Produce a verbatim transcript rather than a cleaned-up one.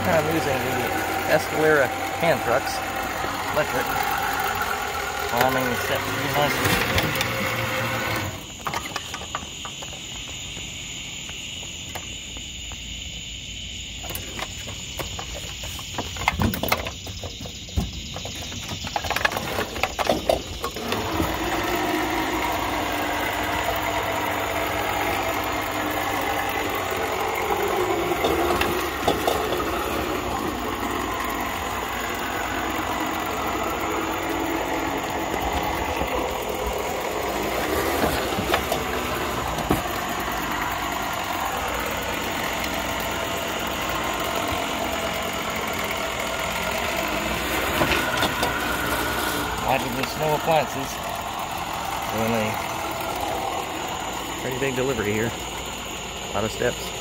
time using the Escalera hand trucks, electric, climbing the steps pretty nicely. Hydrogen snow appliances doing a pretty big delivery here. A lot of steps.